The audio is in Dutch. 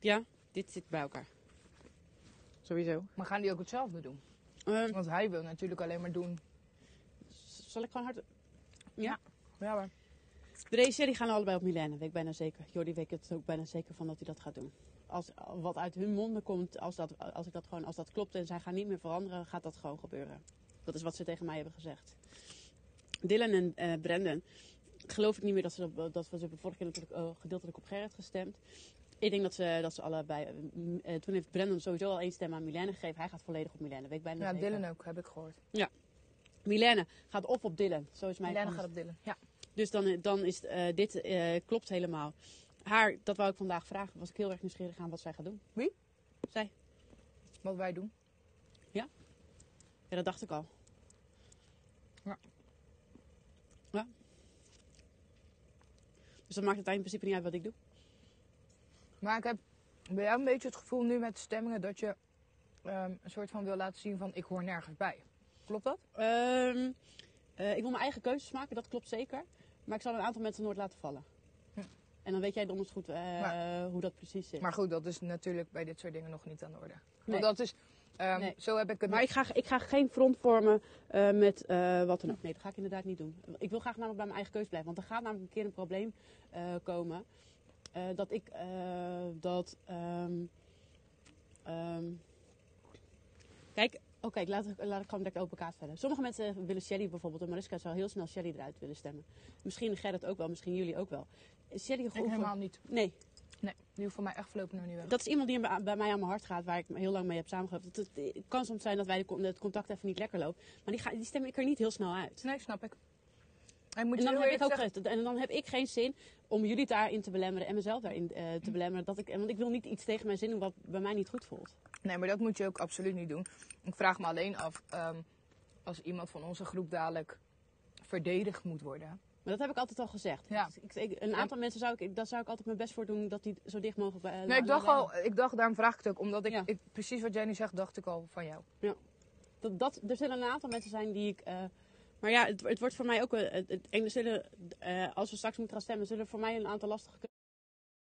Ja, dit zit bij elkaar. Sowieso. Maar gaan die ook hetzelfde doen? Want hij wil natuurlijk alleen maar doen. Zal ik gewoon hard... Ja? Ja, maar. Deze die gaan allebei op Milène, weet ik bijna zeker. Jordi weet het ook bijna zeker van dat hij dat gaat doen. Als wat uit hun monden komt, als dat klopt en zij gaan niet meer veranderen, gaat dat gewoon gebeuren. Dat is wat ze tegen mij hebben gezegd. Dylan en Brandon, geloof ik niet meer dat we de vorige keer natuurlijk gedeeltelijk op Gerrit gestemd. Ik denk dat ze allebei... toen heeft Brandon sowieso al 1 stem aan Milène gegeven. Hij gaat volledig op Milène, weet ik bijna zeker. Dylan ook, heb ik gehoord. Ja. Milène gaat of op Dylan, zo is mijn... Milène gaat op Dylan, ja. Dus dan is dit klopt helemaal. Dat wou ik vandaag vragen. Was ik heel erg nieuwsgierig aan wat zij gaat doen. Wie? Zij. Wat wij doen. Ja, dat dacht ik al. Ja. Dus dat maakt het in principe niet uit wat ik doe. Maar ik heb bij jou een beetje het gevoel nu met de stemmingen dat je een soort van wil laten zien van ik hoor nergens bij. Klopt dat? Ik wil mijn eigen keuzes maken, dat klopt zeker. Maar ik zal een aantal mensen nooit laten vallen. En dan weet jij donders goed hoe dat precies zit. Maar goed, dat is natuurlijk bij dit soort dingen nog niet aan de orde. Nee. Want dat is, zo heb ik het... Maar ik ga geen front vormen met wat dan ook. Nee, dat ga ik inderdaad niet doen. Ik wil graag namelijk bij mijn eigen keus blijven. Want er gaat namelijk een keer een probleem komen. Kijk, laat ik gewoon direct open kaart verder. Sommige mensen willen Shelly bijvoorbeeld. En Mariska zou heel snel Shelly eruit willen stemmen. Misschien Gerrit ook wel, misschien jullie ook wel. Shelly Ik helemaal niet. Nee. Nee, die hoeft voor mij echt voorlopig nog niet weg. Dat is iemand die bij mij aan mijn hart gaat, waar ik heel lang mee heb samengewerkt. Het kan soms zijn dat het contact even niet lekker loopt. Maar die stem ik er niet heel snel uit. Nee, snap ik. En dan heb ik geen zin om jullie daarin te belemmeren en mezelf daarin te belemmeren. Want ik wil niet iets tegen mijn zin doen wat bij mij niet goed voelt. Nee, maar dat moet je ook absoluut niet doen. Ik vraag me alleen af, als iemand van onze groep dadelijk verdedigd moet worden. Maar dat heb ik altijd al gezegd. Ja. Een aantal mensen zou ik altijd mijn best voor doen dat die zo dicht mogelijk bij... Nee, daarom vraag ik het ook. Omdat ik precies wat Jenny zegt, dacht ik al van jou. Ja. Er zullen een aantal mensen zijn die ik... maar ja, het wordt voor mij ook... als we straks moeten gaan stemmen, zullen voor mij een aantal lastige